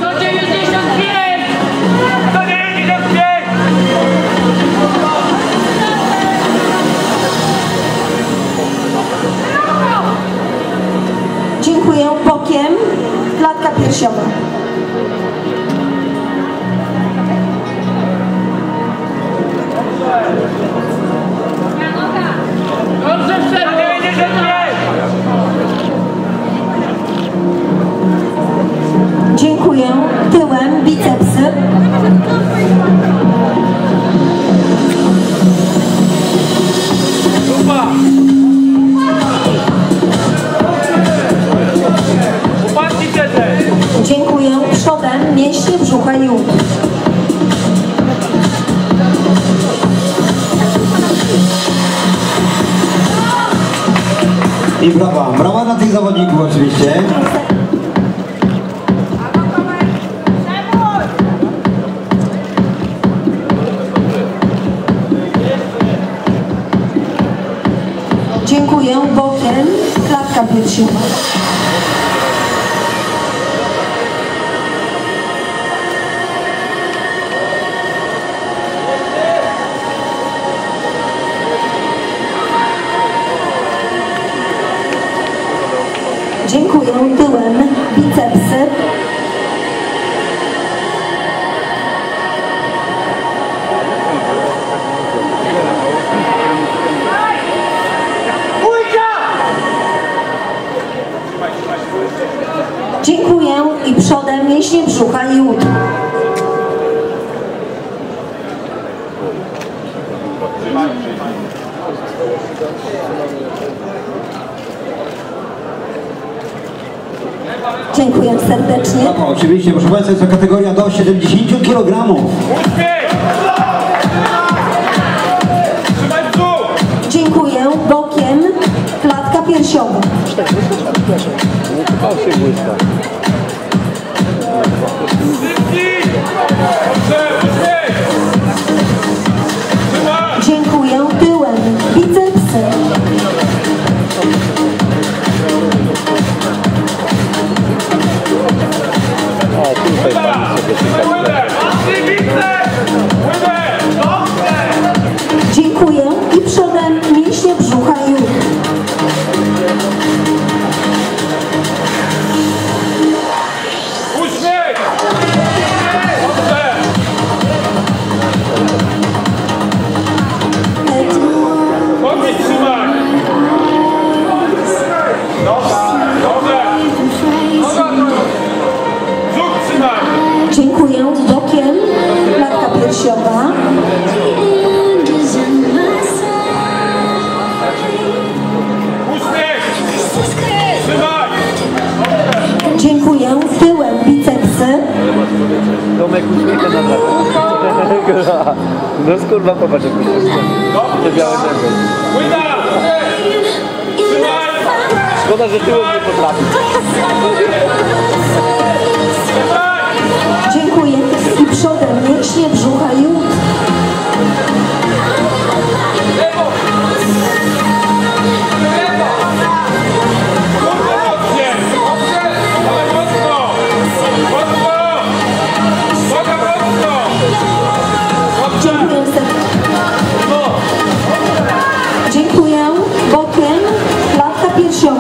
Dziękuję. Bokiem. Klatka piersiowa. Dobrze, przed 95. Dziękuję. Tyłem. Bicepsy. Dziękuję. Przodem. Mięśnie brzucha i łód. I brawa. Brawa dla tych zawodników oczywiście. Dziękuję. Bokiem. Klatka piersiowa. Dziękuję. Tyłem. Bicepsy. Dziękuję. I przodem mięśnie brzucha i łód. Dziękuję serdecznie. Brawo, oczywiście, proszę Państwa, jest to kategoria do 70 kg. Dziękuję. Bokiem. Klatka piersiowa. Dziękuję. Tyłem. Bicepsy. Dziękuję. I przodem mięśnie brzucha i łód. Dziękuję. Bokiem. Klatka piersiowa. Dziękuję. Tyłem. Bicepsy. Tomek uśmiecha na dole. No skurwa, popatrz jak myślisz. Te białe zęby. Szkoda, że tyłem nie potrafi. Dziękuję. I przodem mięśnie brzucha i łód. Dziękuję serdecznie. Dziękuję. Bokiem. Klatka piersiowa.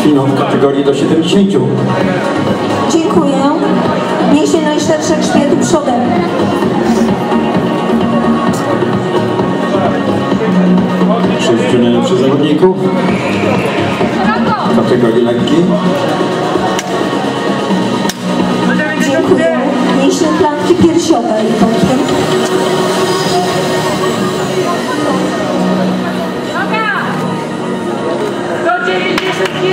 Finał w kategorii do 70. Dziękuję. Mięśnie najszersze grzbietu przodem. Sześciu najlepszych zawodników w kategorii lekkiej. Dziękuję. Mięśnie klatki piersiowej. Bokiem. Do 95!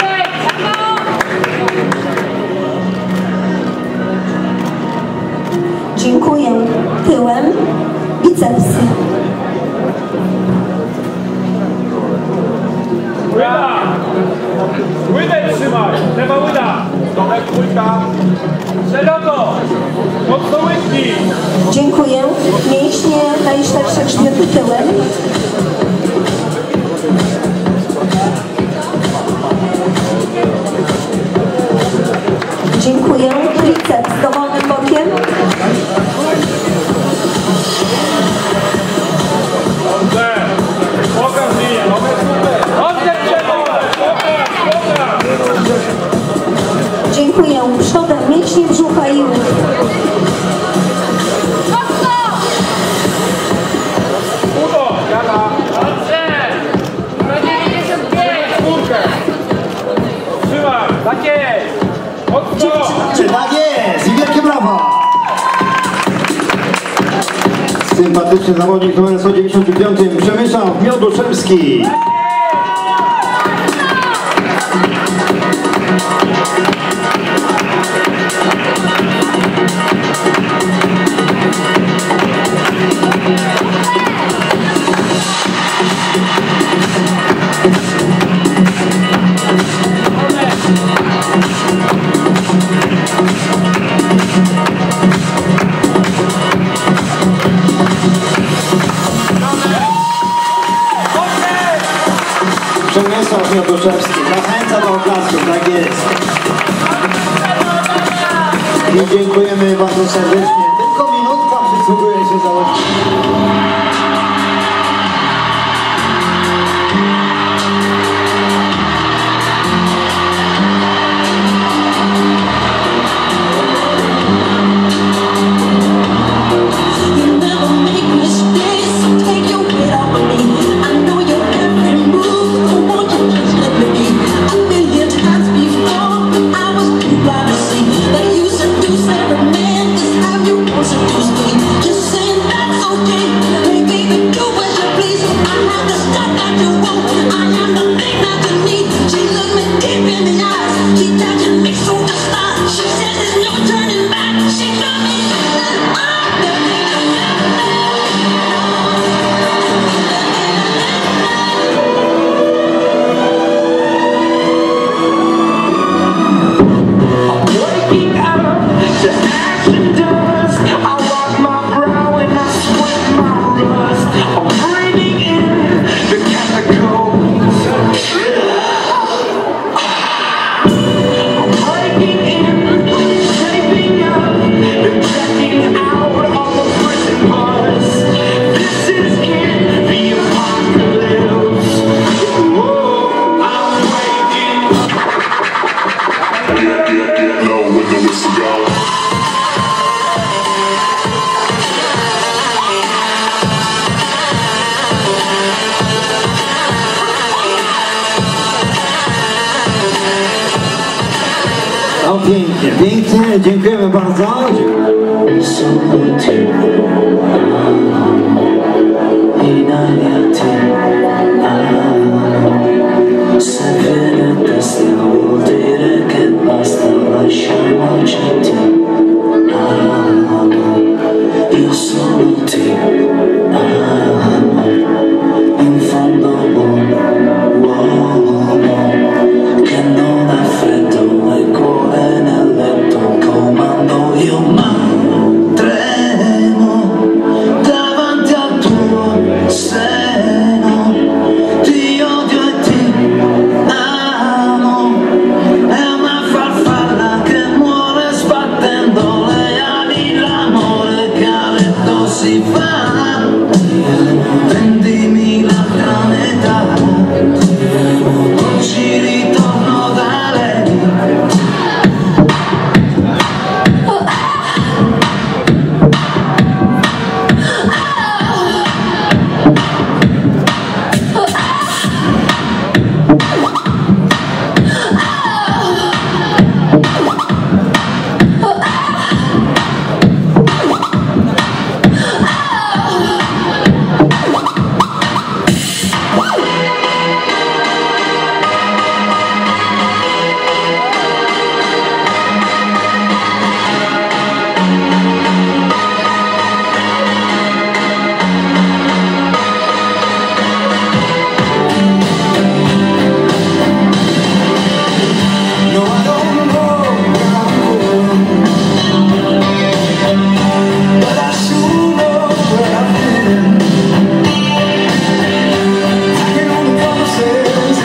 Dziękuję. Tyłem. Bicepsy. Łyda! Łydę trzymaj! Lewa łyda! Tomek, łyda! Szeroko! Mocno łydki! Dziękuję. Mięśnie najszersze grzbietu tyłem. Dziękuję. Triceps dowolnym bokiem. Dobrze! Pokaż mi! Dobrze przewodę! Dziękuję. Przodem mięśnie brzucha i łód. Udo! Jana! Dobrze! Do 95! Czwórkę! Trzymaj! Tak jest! Mocno! Czy tak jest? I wielkie brawa! Sympatyczny zawodnik numer 195 Przemysław Mioduszewski. Przemysław Mioduszewski zachęca do oklasku, tak jest. I dziękujemy bardzo serdecznie. Tylko minutka przysługuje się zawodnikom. No pięknie, pięknie, dziękujemy bardzo. Tremo davanti al tuo seno.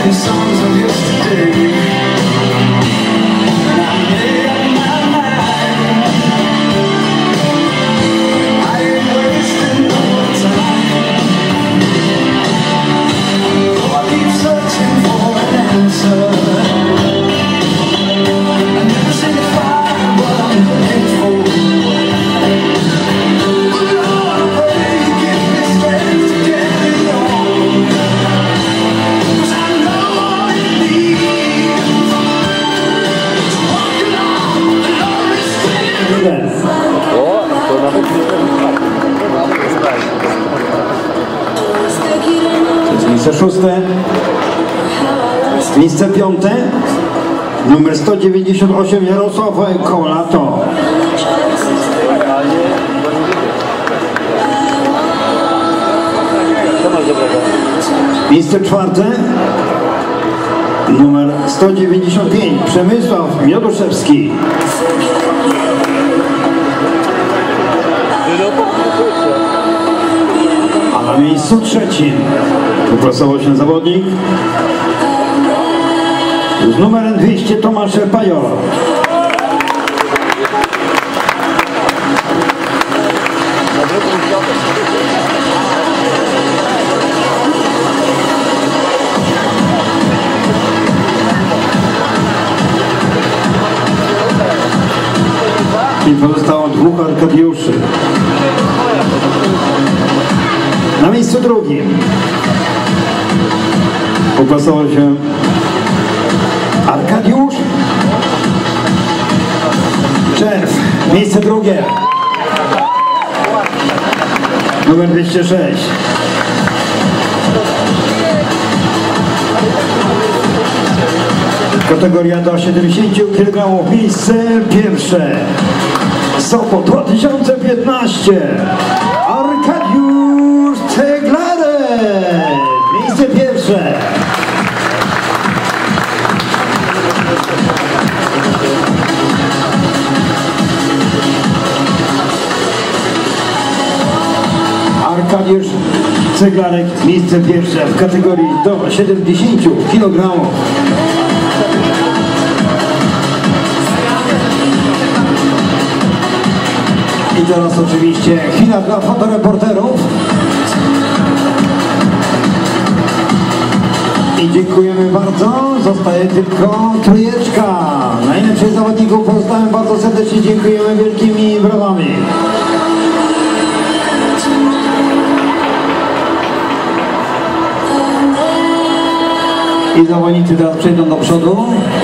songs of yesterday. And I made up my mind. I ain't wasting no more time. Oh, I keep searching for an answer. I never seem to find what I'm looking for. But Lord, I pray you give me strength to get it on. 'Cause I know all you need to walk along the lonely street. O, to nawet Miejsce szóste, miejsce piąte, numer 198 Jarosław Kolato. co masz dobrego? Miejsce czwarte, numer 195 Przemysław Mioduszewski. A na miejscu trzecim wypracował się zawodnik z numerem 200 Tomasz Pajor. I pozostało dwóch Arkadiuszy. Na miejscu drugim uplasował się Arkadiusz Czerw. Miejsce drugie, numer 206. Kategoria do 70 kg. Miejsce pierwsze Sopot 2015 Arkadiusz Ceglarek. Miejsce pierwsze. Arkadiusz Ceglarek, miejsce pierwsze w kategorii do 70 kg. I teraz oczywiście chwila dla fotoreporterów. I dziękujemy bardzo. Zostaje tylko trójeczka najlepszych zawodników. Pozostałem bardzo serdecznie dziękujemy wielkimi brawami. I zawodnicy teraz przejdą do przodu.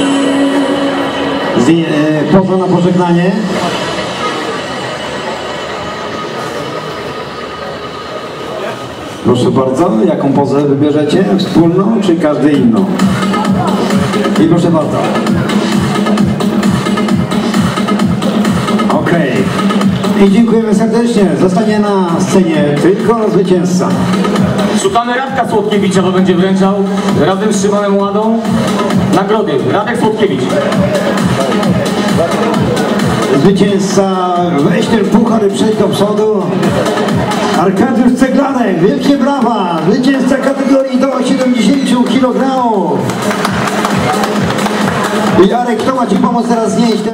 Poza na pożegnanie. Proszę bardzo, jaką pozę wybierzecie? Wspólną czy każdy inną? I proszę bardzo. Okej. I dziękujemy serdecznie. Zostanie na scenie tylko zwycięzca. Szukamy Radka Słodkiewicza, bo będzie wręczał razem z Szymonem Ładą nagrody. Radek Słodkiewicz. Zwycięzca, weź ten puchar i przejdź do przodu. Arkadiusz Ceglarek, wielkie brawa. Zwycięzca kategorii do 70 kg. I Jarek, kto ma ci pomóc teraz znieść?